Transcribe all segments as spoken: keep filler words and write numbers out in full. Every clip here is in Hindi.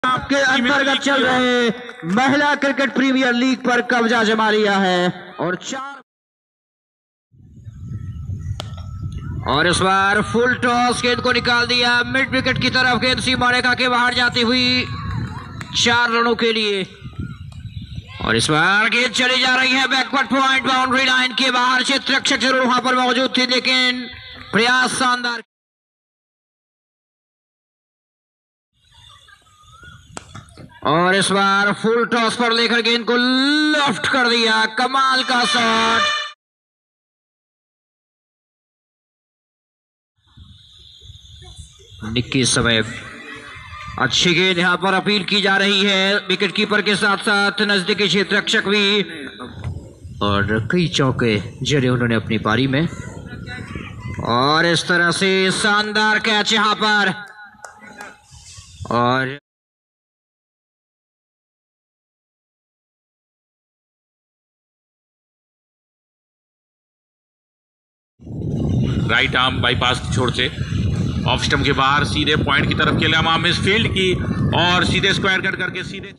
के अंतर्गत चल रहे महिला क्रिकेट प्रीमियर लीग पर कब्जा जमा लिया है और चार और इस बार फुल टॉस गेंद को निकाल दिया मिड विकेट की तरफ। गेंद सीमा रेखा के बाहर जाती हुई चार रनों के लिए और इस बार गेंद चली जा रही है बैकवर्ड पॉइंट बाउंड्री लाइन के बाहर। क्षेत्र रक्षक जरूर वहां पर मौजूद थे लेकिन प्रयास शानदार। और इस बार फुल टॉस पर लेकर गेंद को लेफ्ट कर दिया। कमाल का शॉट। निक्की समय अच्छी गेंद यहां पर अपील की जा रही है विकेट कीपर के साथ साथ नजदीकी क्षेत्र रक्षक भी और कई चौके जड़े उन्होंने अपनी पारी में। और इस तरह से शानदार कैच यहां पर और राइट आर्म बाईपास की छोर से ऑफ स्टंप के बाहर सीधे पॉइंट की तरफ खेला वहां मिस फील्ड की और सीधे स्क्वायर कट करके सीधे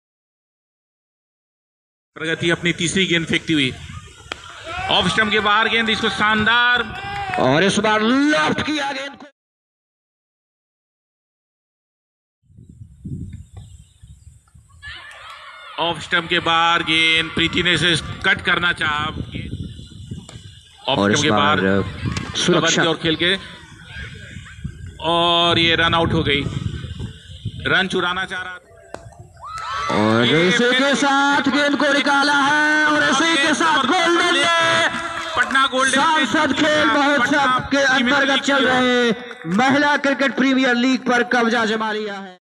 प्रगति अपनी तीसरी गेंद फेंकती हुई ऑफ स्टंप के बाहर गेंद इसको शानदार और इस बार लेफ्ट किया गेंद को। ऑफ स्टंप के बाहर गेंद प्रीति ने इसे कट करना चाहा ऑफ स्टंप के बाहर सुरक्षा और खेल के और ये रन आउट हो गई। रन चुराना चाह रहा था और इसी के साथ गेंद को निकाला है और इसी के साथ गोल्डन पटना गोल्डन सांसद खेल महोत्सव के अंतर्गत चल रहे महिला क्रिकेट प्रीमियर लीग पर कब्जा जमा लिया है।